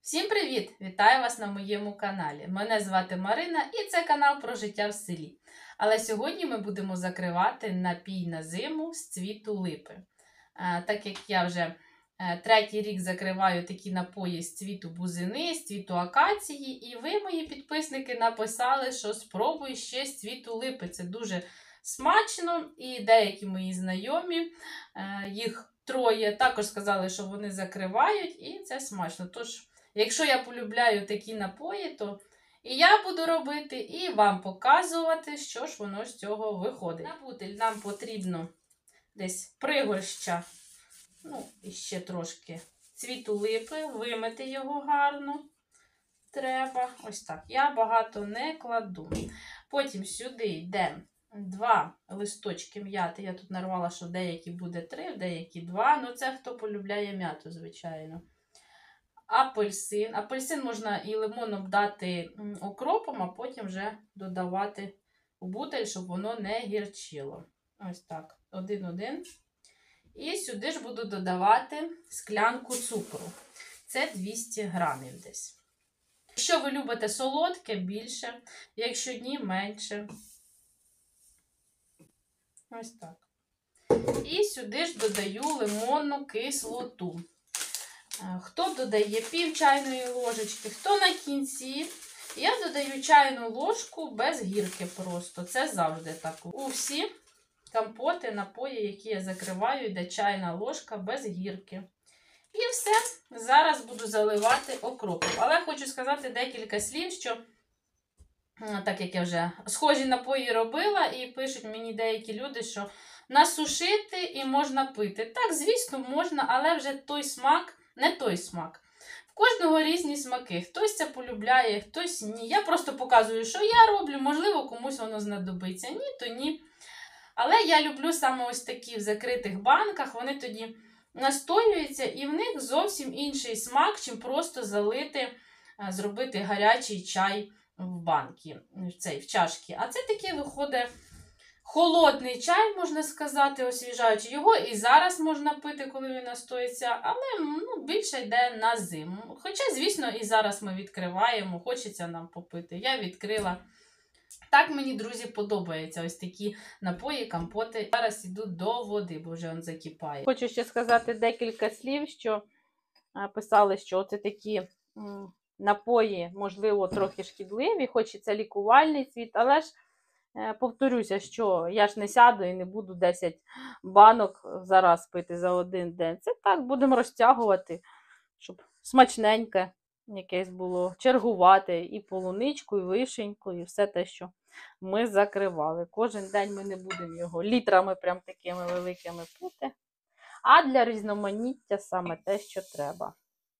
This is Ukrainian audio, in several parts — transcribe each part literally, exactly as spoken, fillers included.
Всім привіт! Вітаю вас на моєму каналі. Мене звати Марина і це канал про життя в селі. Але сьогодні ми будемо закривати напій на зиму з цвіту липи. Так як я вже третій рік закриваю такі напої з цвіту бузини, з цвіту акації, і ви, мої підписники, написали, що спробуй ще з цвіту липи. Це дуже смачно, і деякі мої знайомі, їх троє, також сказали, що вони закривають, і це смачно. Тож, якщо я полюбляю такі напої, то і я буду робити, і вам показувати, що ж воно з цього виходить. На бутиль нам потрібно десь пригорща, ну, і ще трошки цвіту липи, вимити його гарно треба. Ось так. Я багато не кладу. Потім сюди йде два листочки м'яти. Я тут нарвала, що деякі буде три, деякі два. Ну, це хто полюбляє м'яту, звичайно. Апельсин. Апельсин можна і лимоном дати окропом, а потім вже додавати у бутиль, щоб воно не гірчило. Ось так. Один-один. І сюди ж буду додавати склянку цукру. Це двісті грамів десь. Якщо ви любите солодке, більше. Якщо ні, менше. Ось так. І сюди ж додаю лимонну кислоту. Хто додає пів чайної ложечки, хто на кінці. Я додаю чайну ложку без гірки просто. Це завжди так. У всі компоти, напої, які я закриваю, йде чайна ложка без гірки. І все. Зараз буду заливати окропом. Але хочу сказати декілька слів, що, так як я вже схожі напої робила, і пишуть мені деякі люди, що насушити і можна пити. Так, звісно, можна, але вже той смак, не той смак. В кожного різні смаки. Хтось це полюбляє, хтось ні. Я просто показую, що я роблю. Можливо, комусь воно знадобиться. Ні, то ні. Але я люблю саме ось такі в закритих банках. Вони тоді настоюються, і в них зовсім інший смак, чим просто залити, зробити гарячий чай в банки, в цей, в чашки. А це таке виходить холодний чай, можна сказати, освіжаючий. Його і зараз можна пити, коли він настоїться, але ну, більше йде на зиму. Хоча, звісно, і зараз ми відкриваємо, хочеться нам попити. Я відкрила. Так мені, друзі, подобаються ось такі напої, компоти. Зараз йду до води, бо вже він закипає. Хочу ще сказати декілька слів, що писали, що це такі напої, можливо, трохи шкідливі, хоч і це лікувальний цвіт, але ж повторюся, що я ж не сяду і не буду десять банок зараз пити за один день. Це так, будемо розтягувати, щоб смачненьке якесь було, чергувати і полуничку, і вишеньку, і все те, що ми закривали. Кожен день ми не будемо його літрами прям такими великими пити. А для різноманіття саме те, що треба.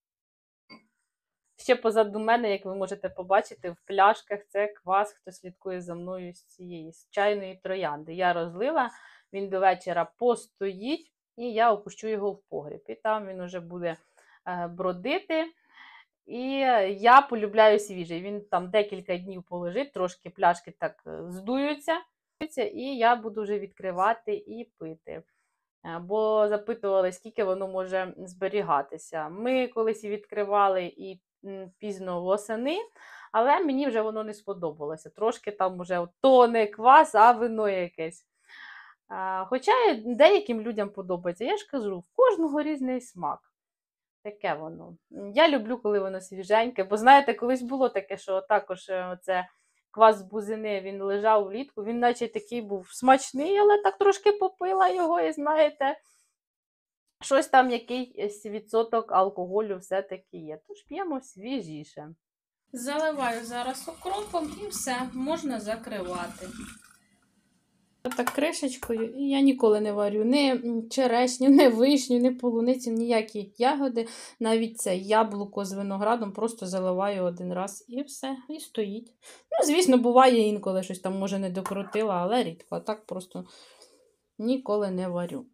Ще позаду мене, як ви можете побачити, в пляшках це квас, хто слідкує за мною з цієї з чайної троянди. Я розлила, він до вечора постоїть, і я опущу його в погріб. І там він уже буде е, бродити. І я полюбляю свіжий. Він там декілька днів полежить, трошки пляшки так здуються. І я буду вже відкривати і пити. Бо запитували, скільки воно може зберігатися. Ми колись і відкривали і пізно восени, але мені вже воно не сподобалося. Трошки там вже то не квас, а вино якесь. Хоча деяким людям подобається. Я ж кажу, в кожного різний смак. Таке воно. Я люблю, коли воно свіженьке, бо, знаєте, колись було таке, що також оце квас з бузини, він лежав влітку, він наче такий був смачний, але так трошки попила його, і, знаєте, щось там, якийсь відсоток алкоголю все-таки є. Тож п'ємо свіжіше. Заливаю зараз окропом і все, можна закривати. Так кришечкою, і я ніколи не варю ні черешню, ні вишню, ні полуницю, ніякі ягоди. Навіть це яблуко з виноградом просто заливаю один раз і все, і стоїть. Ну, звісно, буває інколи щось там, може, не докрутила, але рідко. А так просто ніколи не варю.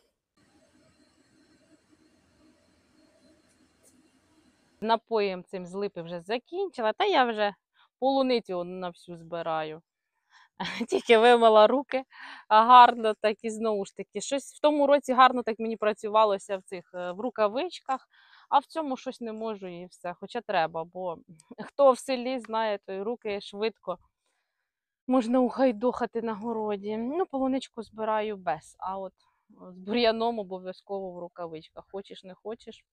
Напоєм цим з липи вже закінчила, та я вже полуницю на всю збираю. Тільки вимила руки гарно, так і знову ж таки. Щось в тому році гарно так мені працювалося в цих в рукавичках. а в цьому щось не можу і все. Хоча треба, бо хто в селі знає, то й руки швидко можна ухайдохати на городі. Ну, полуничку збираю без, а от з бур'яном обов'язково в рукавичках. Хочеш, не хочеш.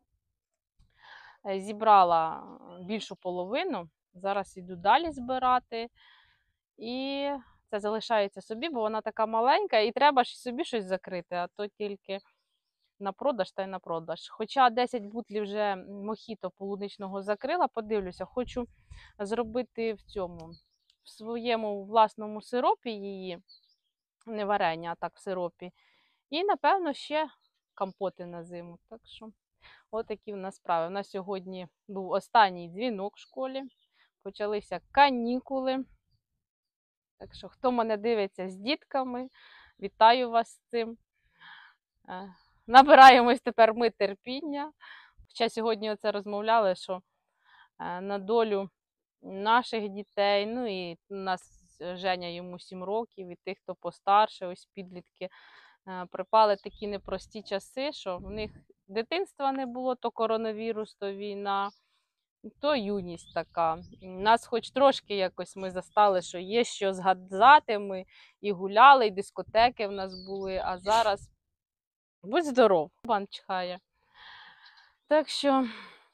Зібрала більшу половину, зараз йду далі збирати. І це залишається собі, бо вона така маленька, і треба ж собі щось закрити, а то тільки на продаж та й на продаж. Хоча десять бутлів вже мохіто полуничного закрила, подивлюся, хочу зробити в цьому, в своєму власному сиропі її, не варення, а так в сиропі. І, напевно, ще компоти на зиму. Так що, отакі в нас справи. У нас сьогодні був останній дзвінок в школі, почалися канікули. Так що, хто мене дивиться з дітками, вітаю вас з цим. Набираємось тепер ми терпіння. Хоча сьогодні оце розмовляли, що на долю наших дітей, ну і у нас Женя, йому сім років, і тих, хто постарше, ось підлітки, припали такі непрості часи, що в них дитинства не було, то коронавірус, то війна, то юність така. Нас хоч трошки якось ми застали, що є що згадати, ми і гуляли, і дискотеки в нас були, а зараз будь здоров, бан чхає. Так що,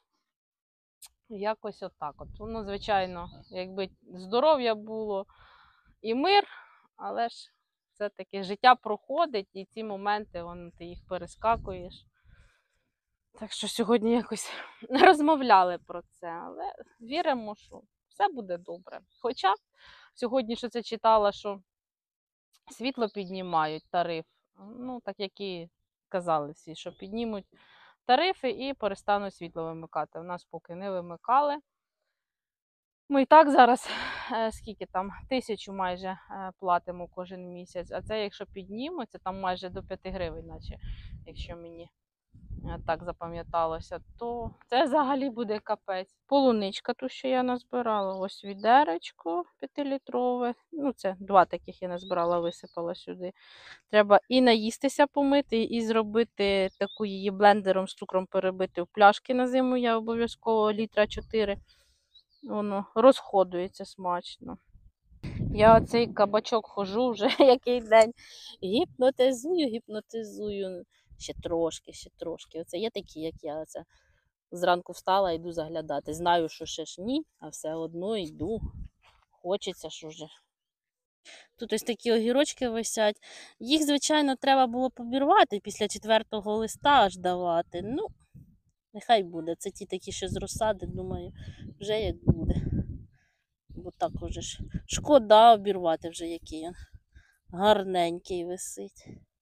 якось отак от. Воно, звичайно, якби здоров'я було і мир, але ж все-таки життя проходить, і ці моменти, вон, ти їх перескакуєш. Так що сьогодні якось не розмовляли про це, але віримо, що все буде добре. Хоча сьогодні що це читала, що світло піднімають, тариф, ну так як і казали всі, що піднімуть тарифи і перестануть світло вимикати. У нас поки не вимикали. Ми і так зараз, скільки там, тисячу майже платимо кожен місяць, а це якщо піднімуться, там майже до п'яти гривень, наче, якщо мені так запам'яталося, то це взагалі буде капець. Полуничка ту, що я назбирала, ось відеречко п'ятилітрове, ну це два таких я назбирала, висипала сюди. Треба і наїстися помити, і зробити таку її блендером з цукром перебити в пляшки на зиму, я обов'язково літра чотири. Воно розходується смачно. Я оцей кабачок хожу вже який день. Гіпнотизую, гіпнотизую. Ще трошки, ще трошки. Оце є такі, як я. Оце зранку встала, йду заглядати. Знаю, що ще ж ні, а все одно йду. Хочеться, що вже. Тут ось такі огірочки висять. Їх, звичайно, треба було побірвати після четвертого листа аж давати. Ну, нехай буде. Це ті такі, що з розсади, думаю, вже як буде. Бо так уже ж шкода обірвати вже, який він гарненький висить.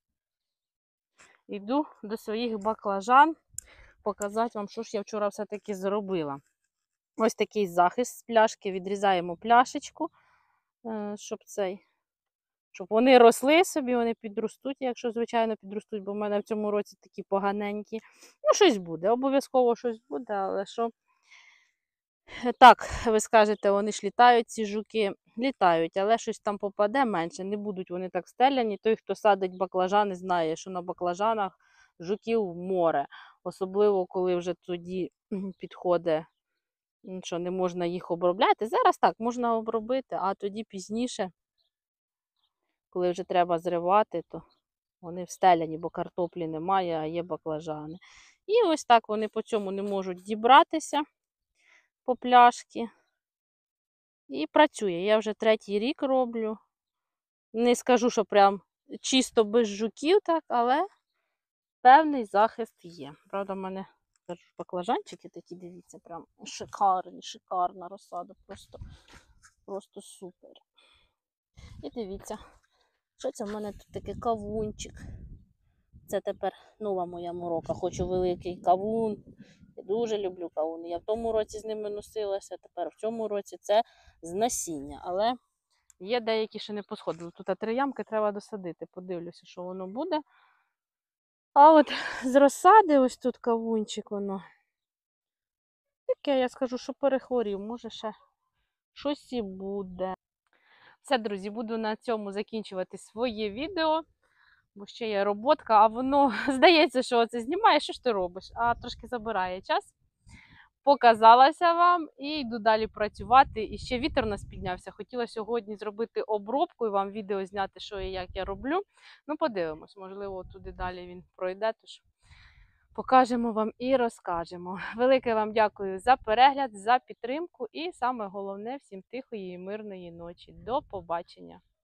Йду до своїх баклажан показати вам, що ж я вчора все-таки зробила. Ось такий захист з пляшки. Відрізаємо пляшечку, щоб цей, щоб вони росли собі, вони підростуть, якщо, звичайно, підростуть, бо в мене в цьому році такі поганенькі. Ну, щось буде, обов'язково щось буде, але що... Так, ви скажете, вони ж літають, ці жуки, літають, але щось там попаде менше, не будуть вони так стеляні. Той, хто садить баклажани, знає, що на баклажанах жуків море. Особливо, коли вже тоді підходить, що не можна їх обробляти. Зараз так, можна обробити, а тоді пізніше, коли вже треба зривати, то вони встеляні, бо картоплі немає, а є баклажани. І ось так вони по цьому не можуть дібратися. По пляшки. І працює. Я вже третій рік роблю. Не скажу, що прям чисто без жуків, так, але певний захист є. Правда, в мене баклажанчики такі, дивіться, прям шикарні, шикарна розсада. Просто, просто супер. І дивіться, що це в мене тут такий кавунчик. Це тепер нова моя морока. Хочу великий кавун. Я дуже люблю кавуни. Я в тому році з ними носилася, тепер в цьому році це з насіння. Але є деякі, що не посходили. Тут три ямки треба досадити. Подивлюся, що воно буде. А от з розсади, ось тут кавунчик, воно. Таке, я скажу, що перехворів. Може ще щось і буде. Все, друзі, буду на цьому закінчувати своє відео. бо ще є роботка, а воно здається, що це знімає, що ж ти робиш, а трошки забирає час. Показалася вам і йду далі працювати. І ще вітер у нас піднявся. Хотіла сьогодні зробити обробку і вам відео зняти, що і як я роблю. Ну, подивимось, можливо, туди далі він пройде, тож покажемо вам і розкажемо. Велике вам дякую за перегляд, за підтримку і саме головне, всім тихої і мирної ночі. До побачення!